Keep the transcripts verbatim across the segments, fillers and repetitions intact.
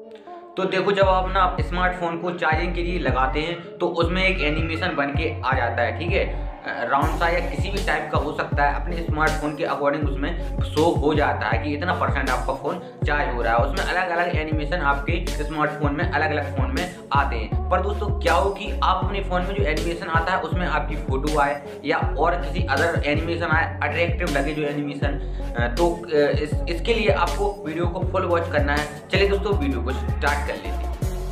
तो देखो, जब आप ना स्मार्टफोन को चार्जिंग के लिए लगाते हैं तो उसमें एक एनिमेशन बन के आ जाता है, ठीक है। राउंड सा या किसी भी टाइप का हो सकता है, अपने स्मार्टफोन के अकॉर्डिंग उसमें शो हो जाता है कि इतना परसेंट आपका फ़ोन चार्ज हो रहा है। उसमें अलग अलग एनिमेशन आपके स्मार्टफोन में अलग अलग फ़ोन में आते हैं। पर दोस्तों क्या हो कि आप अपने फ़ोन में जो एनिमेशन आता है उसमें आपकी फ़ोटो आए या और किसी अदर एनिमेशन आए, अट्रैक्टिव लगे जो एनिमेशन, तो इस, इसके लिए आपको वीडियो को फुल वॉच करना है। चलिए दोस्तों, वीडियो को स्टार्ट कर लेते हैं।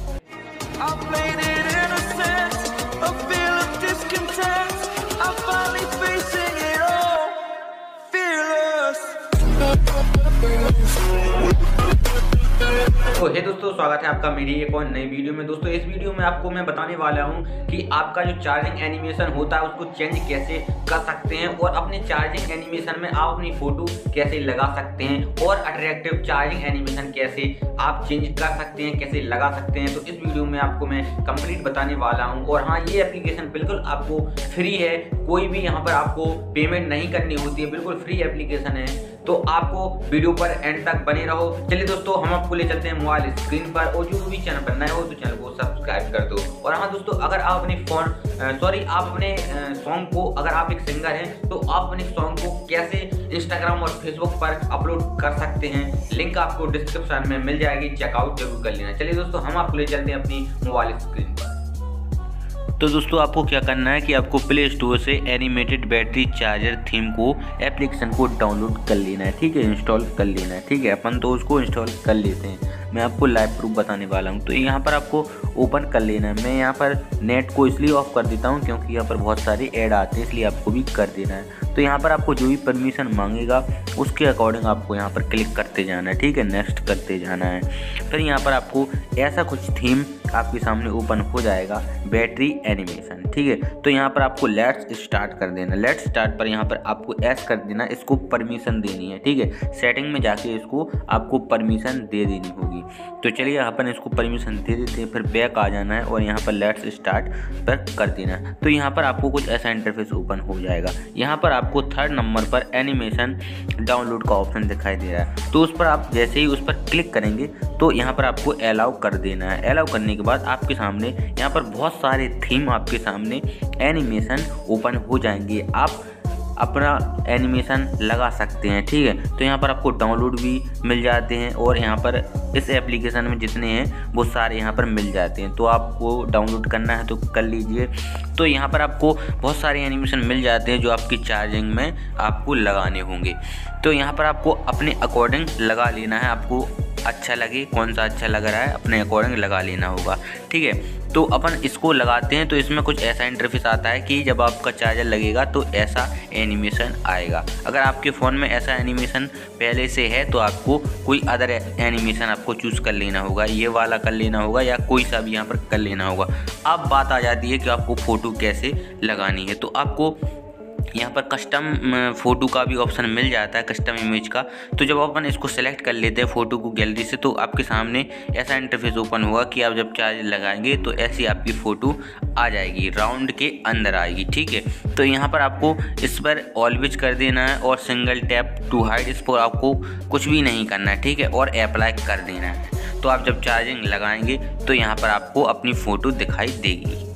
तो हे दोस्तों, स्वागत है आपका मेरी एक और नई वीडियो में। दोस्तों इस वीडियो में आपको मैं बताने वाला हूं कि आपका जो चार्जिंग एनिमेशन होता है उसको चेंज कैसे कर सकते हैं और अपने चार्जिंग एनिमेशन में आप अपनी फ़ोटो कैसे लगा सकते हैं और अट्रैक्टिव चार्जिंग एनिमेशन कैसे आप चेंज कर सकते हैं, कैसे लगा सकते हैं। तो इस वीडियो में आपको मैं कंप्लीट बताने वाला हूँ। और हाँ, ये एप्लीकेशन बिल्कुल आपको फ्री है, कोई भी यहाँ पर आपको पेमेंट नहीं करनी होती है, बिल्कुल फ्री एप्लीकेशन है। तो आपको वीडियो पर एंड तक बने रहो। चलिए दोस्तों, हम आपको ले चलते हैं मोबाइल स्क्रीन पर, और जो भी चैनल पर नए हो तो चैनल को सब्सक्राइब कर दो। और हाँ दोस्तों, अगर आप अपने फोन सॉरी आप अपने सॉन्ग को, अगर आप एक सिंगर हैं तो आप अपने सॉन्ग को कैसे इंस्टाग्राम और फेसबुक पर अपलोड कर सकते हैं, लिंक आपको डिस्क्रिप्शन में मिल जाएगी, चेकआउट जरूर कर लेना। चलिए दोस्तों, हम आपको ले चलते हैं अपनी मोबाइल स्क्रीन पर। तो दोस्तों आपको क्या करना है कि आपको प्ले स्टोर से एनिमेटेड बैटरी चार्जर थीम को एप्लीकेशन को डाउनलोड कर लेना है, ठीक है, इंस्टॉल कर लेना है, ठीक है। अपन तो उसको इंस्टॉल कर लेते हैं, मैं आपको लाइव प्रूफ बताने वाला हूं। तो यहाँ पर आपको ओपन कर लेना है। मैं यहाँ पर नेट को इसलिए ऑफ कर देता हूँ क्योंकि यहाँ पर बहुत सारे ऐड आते हैं, इसलिए आपको भी कर देना है। तो यहाँ पर आपको जो भी परमिशन मांगेगा उसके अकॉर्डिंग आपको यहाँ पर क्लिक करते जाना है, ठीक है, नेक्स्ट करते जाना है। फिर यहाँ पर आपको ऐसा कुछ थीम आपके सामने ओपन हो जाएगा, बैटरी एनिमेशन, ठीक है। तो यहाँ पर आपको लेट्स स्टार्ट कर देना। लेट्स स्टार्ट पर यहाँ पर आपको एस कर देना, इसको परमिशन देनी है, ठीक है। सेटिंग में जाके इसको आपको परमिशन दे देनी होगी। तो चलिए अपन इसको परमिशन दे देते हैं। फिर बैक आ जाना है और यहाँ पर लेट्स स्टार्ट पर कर देना है। तो यहाँ पर आपको कुछ ऐसा इंटरफेस ओपन हो जाएगा। यहाँ पर आपको थर्ड नंबर पर एनिमेशन डाउनलोड का ऑप्शन दिखाई दे रहा है। तो उस पर आप जैसे ही उस पर क्लिक करेंगे तो यहाँ पर आपको अलाउ कर देना है। अलाउ करने के बाद आपके सामने यहाँ पर बहुत सारे थीम आपके सामने एनिमेशन ओपन हो जाएंगे। आप अपना एनिमेशन लगा सकते हैं, ठीक है। तो यहाँ पर आपको डाउनलोड भी मिल जाते हैं और यहाँ पर इस एप्लीकेशन में जितने हैं वो सारे यहाँ पर मिल जाते हैं। तो आपको डाउनलोड करना है तो कर लीजिए। तो यहाँ पर आपको बहुत सारे एनिमेशन मिल जाते हैं जो आपकी चार्जिंग में आपको लगाने होंगे। तो यहाँ पर आपको अपने अकॉर्डिंग लगा लेना है, आपको अच्छा लगे, कौन सा अच्छा लग रहा है अपने अकॉर्डिंग लगा लेना होगा, ठीक है। तो अपन इसको लगाते हैं तो इसमें कुछ ऐसा इंटरफेस आता है कि जब आपका चार्जर लगेगा तो ऐसा एनिमेशन आएगा। अगर आपके फ़ोन में ऐसा एनिमेशन पहले से है तो आपको कोई अदर एनिमेशन आपको चूज़ कर लेना होगा, ये वाला कर लेना होगा या कोई सा भी यहाँ पर कर लेना होगा। अब बात आ जाती है कि आपको फ़ोटो कैसे लगानी है। तो आपको यहाँ पर कस्टम फ़ोटो का भी ऑप्शन मिल जाता है, कस्टम इमेज का। तो जब अपन इसको सेलेक्ट कर लेते हैं फ़ोटो को गैलरी से तो आपके सामने ऐसा इंटरफेस ओपन होगा कि आप जब चार्ज लगाएंगे तो ऐसी आपकी फ़ोटो आ जाएगी, राउंड के अंदर आएगी, ठीक है। तो यहाँ पर आपको इस पर ऑलवेज कर देना है और सिंगल टैप टू हाइड, इस पर आपको कुछ भी नहीं करना है, ठीक है, और अप्लाई कर देना है। तो आप जब चार्जिंग लगाएंगे तो यहाँ पर आपको अपनी फ़ोटो दिखाई देगी।